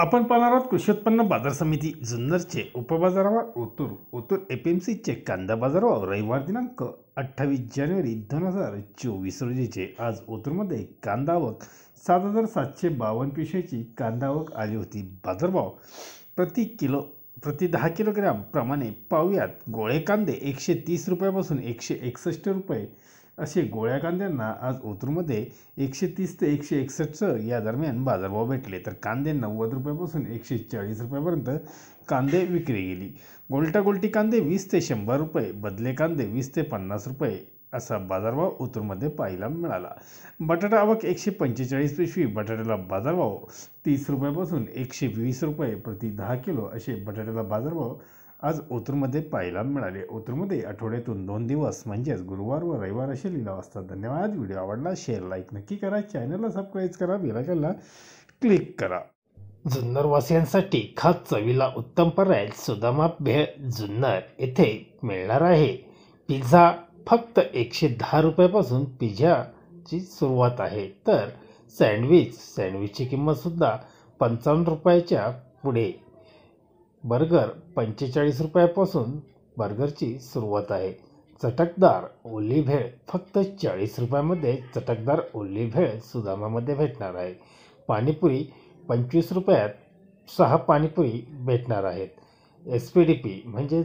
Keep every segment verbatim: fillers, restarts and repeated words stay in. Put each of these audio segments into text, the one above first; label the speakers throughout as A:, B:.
A: आपण पाहणार आहोत कृषी उत्पन्न बाजार समिती जुन्नरचे उपबाजारावर Otur Otur A P M सीचे कांदा बाजारावर रविवार दिनांक अठ्ठावीस जानेवारी दोन हजार चोवीस रोजीचे. आज ओतूरमध्ये कांदा आवक सात हजार सातशे बावन्न पिशव्याची कांदा आवक आली होती. बाजारभाव प्रति किलो प्रति दहा किलोग्रॅम प्रमाणे पाहूयात. गोळे कांदे एकशे तीस रुपयापासून एकशे एकसष्ट रुपये असे गोळ्या कांद्यांना आज ओतूरमध्ये एकशे तीस ते एकशे एकसष्ट या दरम्यान बाजारभाव भेटले. तर कांदे नव्वद रुपयापासून एकशे चाळीस रुपयापर्यंत कांदे विक्री गेली. गोलटा गोलटी कांदे वीस ते शंभर रुपये, बदले कांदे वीस ते पन्नास रुपये असा बाजारभाव ओतूरमध्ये पाहायला मिळाला. बटाटा आवक एकशे पंचेचाळीस पिशवी. बटाट्याला बाजारभाव तीस रुपयापासून एकशे वीस रुपये प्रति दहा किलो असे बटाट्याला बाजारभाव आज ओतूरमध्ये पाहायला मिळाले. ओतूरमध्ये आठवड्यातून दोन दिवस म्हणजेच गुरुवार व रविवार असे लिलाव असतात. धन्यवाद. व्हिडिओ आवडला शेअर लाईक नक्की करा. चॅनलला सबस्क्राईब करा. बेल आयकॉनला क्लिक करा. जुन्नरवासियांसाठी खास चवीला उत्तम पर्याय सुदामा भेळ जुन्नर येथे मिळणार आहे. पिझ्झा फक्त एकशे दहा रुपयापासून पिझ्झाची सुरुवात आहे. तर सँडविच सँडविचची किंमतसुद्धा पंचावन्न रुपयाच्या पुढे. बर्गर पंचेचाळीस रुपयापासून बर्गरची सुरुवात आहे. चटकदार ओली भेळ फक्त चाळीस रुपयामध्ये चटकदार ओली भेळ सुदामामध्ये भेटणार आहे. पाणीपुरी पंचवीस रुपयात सहा पाणीपुरी भेटणार आहेत. एस पी डी पी म्हणजे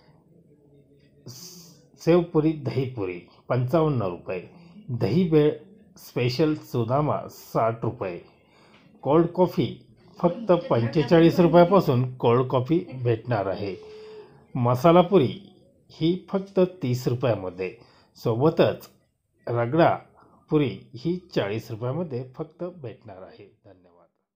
A: सेवपुरी दहीपुरी पंचावन्न रुपये. दही भेळ स्पेशल सुदामा साठ रुपये. कोल्ड कॉफी फक्त पंचेचाळीस रुपयापासून कोल्ड कॉफी भेटणार आहे. मसालापुरी ही फक्त तीस रुपयामध्ये. सोबतच रगडा पुरी ही चाळीस रुपयामध्ये फक्त भेटणार आहे. धन्यवाद.